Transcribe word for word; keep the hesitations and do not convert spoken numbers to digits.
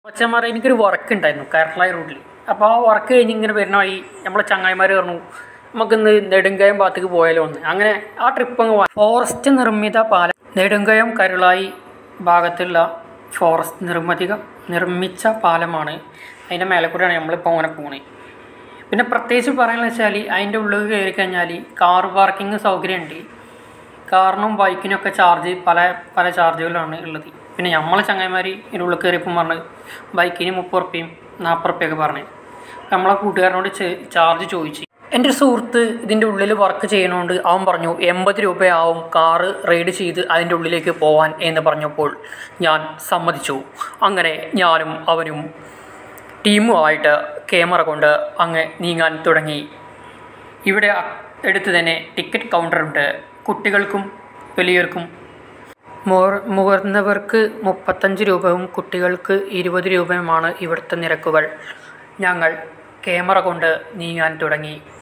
അച്ഛന്മാരെ എനിക്കൊരു വർക്ക് ഉണ്ടായിരുന്നു കേരള റൂട്ടിൽ. അപ്പോൾ ആ വർക്ക് കഴിഞ്ഞ് ഇങ്ങനെ വരുന്ന വഴി നമ്മളെ ചങ്ങായിമാർ പറഞ്ഞു നമുക്കിന്ന് നെടുങ്കയം ഭാഗത്തേക്ക് പോയാലോ ഒന്ന്. അങ്ങനെ ആ ട്രിപ്പ് അങ്ങ് ഫോറസ്റ്റ് നിർമ്മിത പാലം നെടുങ്കയം കരുളായി ഭാഗത്തുള്ള ഫോറസ്റ്റ് നിർമ്മിത നിർമ്മിച്ച പാലമാണ്. അതിൻ്റെ മേലെ കൂടെയാണ് നമ്മളിപ്പോൾ അങ്ങനെ പോണേ. പിന്നെ പ്രത്യേകിച്ച് പറയാമെന്ന് വെച്ചാൽ അതിൻ്റെ ഉള്ളിൽ കയറി കഴിഞ്ഞാൽ കാർ പാർക്കിംഗ് സൗകര്യമുണ്ട്. കാറിനും ബൈക്കിനൊക്കെ ചാർജ് പല പല ചാർജുകളാണ് ഉള്ളത്. പിന്നെ നമ്മളെ ചങ്ങായിമാർ ഇതിൻ്റെ ഉള്ളിൽ കയറിയപ്പം പറഞ്ഞ് ബൈക്കിന് മുപ്പത് റുപ്യയും നാൽപ്പത് റുപ്യൊക്കെ പറഞ്ഞു. നമ്മളെ കൂട്ടുകാരനോട് ചാർജ് ചോദിച്ചു. എൻ്റെ ഒരു സുഹൃത്ത് ഇതിൻ്റെ ഉള്ളിൽ വർക്ക് ചെയ്യണോണ്ട് അവൻ പറഞ്ഞു എൺപത് രൂപയാവും കാറ് റൈഡ് ചെയ്ത് അതിൻ്റെ ഉള്ളിലേക്ക് പോകാൻ എന്ന് പറഞ്ഞപ്പോൾ ഞാൻ സമ്മതിച്ചു. അങ്ങനെ ഞാനും അവനും ടീമുമായിട്ട് ക്യാമറ കൊണ്ട് അങ്ങ് നീങ്ങാൻ തുടങ്ങി. ഇവിടെ അടുത്ത് തന്നെ ടിക്കറ്റ് കൗണ്ടറുണ്ട്. കുട്ടികൾക്കും വലിയവർക്കും മുതിർന്നവർക്ക് മുപ്പത്തഞ്ച് രൂപയും കുട്ടികൾക്ക് ഇരുപത് രൂപയുമാണ് ഇവിടുത്തെ നിരക്കുകൾ. ഞങ്ങൾ ക്യാമറ കൊണ്ട് നീങ്ങാൻ തുടങ്ങി.